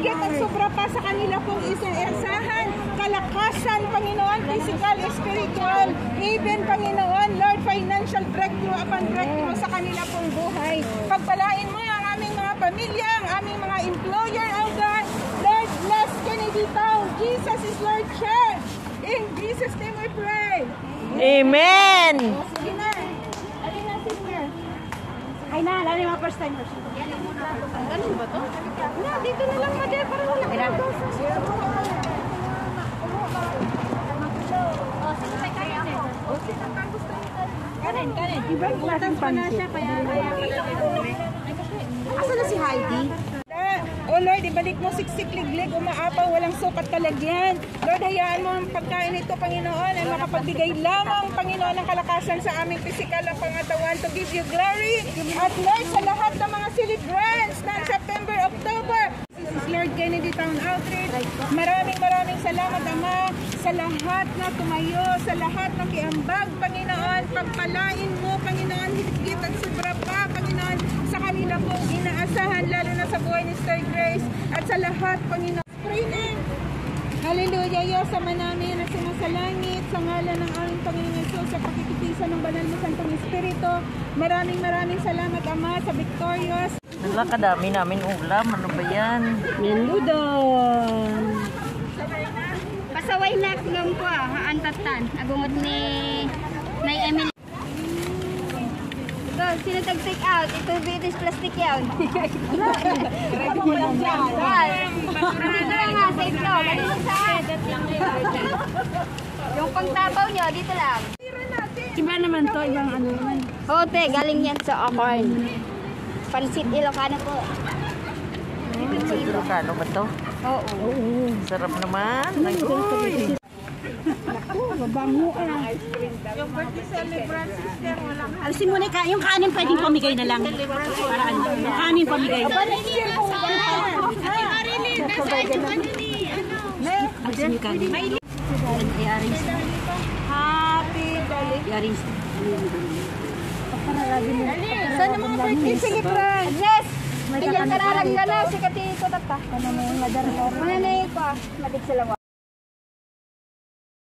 higit at sobra pa sa kanila pong isasahan, kalakasan, Panginoon, physical, spiritual, even, Panginoon, Lord, financial breakthrough upon breakthrough sa kanila pong buhay. Pagpalain mo ang aming mga pamilya, ang aming mga employer, oh God. Lord, bless Kennedy Town. Jesus is Lord Church. In Jesus' name we pray. Amen. Sige na. Alin na, sister. Ay na, lalo yung mga first timers. Ganun ba to? Na, dito na lang, Madel, para wala ka ng dosa. Kanin. Ibang klaseng pansit. Asa na si Heidi? Oh Lord, ibalik mo siksik-liglig, umaapaw, walang sukat kalagyan. Lord, hayaan mo ang pagkain ito, Panginoon, ay makapagbigay lamang, Panginoon, ng kalakasan sa aming pisikal ang pangatawan to give you glory. At Lord, sa lahat ng mga celebrants ng September, October, this is Lord Kennedy Town Outreach. Maraming salamat, Ama, sa lahat na tumayo, sa lahat ng kiambag, Panginoon. Pagpalain mo, Panginoon, higit at sobra pa, Panginoon, sa kanila pong inaasahan, lalo na sa buhay ni Sister Grace at sa lahat, Panginoon. Pray na. Hallelujah, Diyos, Ama namin na sumasalangit sa ngalan ng aming Panginoon Yesus sa pakikitisan ng banal mo Santong Espiritu. Maraming salamat, Ama, sa Victorious. Wala, kadami namin ulam. Ano ba yan? Menudon. Pasaway na lang ko haantatan. Agungod ni Nay Emily. Ito, sino tag-take out? Ito British plastic yan. Ready mo lang dyan. Dito lang ha, safe nyo. Ganun saan? Yung pangtapaw nyo, dito lang. Iba naman to, ibang ano naman. Hote, galing yan sa Acorn. Pansit Ilocano po. Sa Ilocano ba to? Oo. Sarap naman. Mabango ka lang. Yung birthday celebrant, sister, walang Alisin mo na yung kanin pwedeng pamigay na lang. Para ano, yung kanin pamigay. Alisin yung kanin. I-arrange. happy birthday. I-arrange. Sana mga birthday celebrant. Yes! Kaya kararag ka na, si Katito tata. Ano na yung madara? Ano na yung pa? Matig sa lawa.